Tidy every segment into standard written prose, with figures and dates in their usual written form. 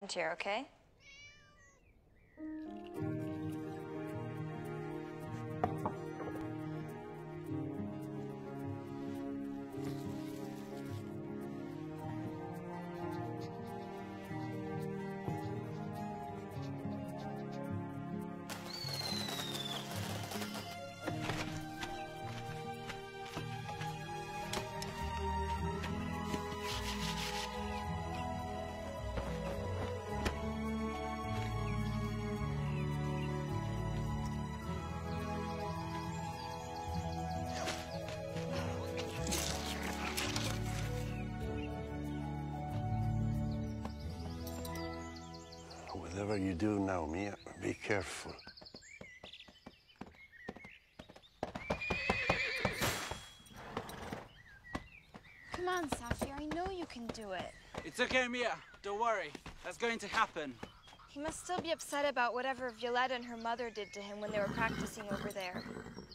Here, okay? Whatever you do now, Mia, be careful. Come on, Safir, I know you can do it. It's okay, Mia. Don't worry. That's going to happen. He must still be upset about whatever Violetta and her mother did to him when they were practicing over there.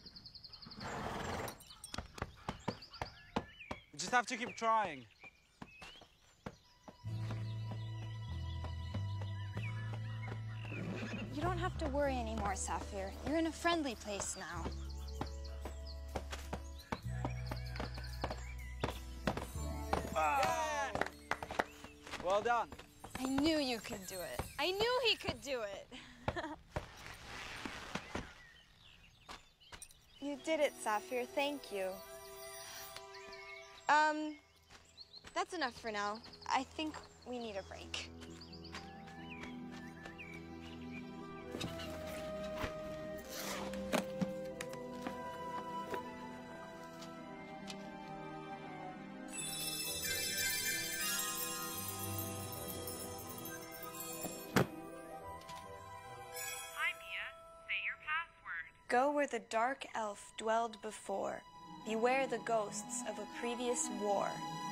We just have to keep trying. You don't have to worry anymore, Safir. You're in a friendly place now. Yeah! Well done. I knew you could do it. I knew he could do it. You did it, Safir. Thank you. That's enough for now. I think we need a break. Go where the dark elf dwelled before. Beware the ghosts of a previous war.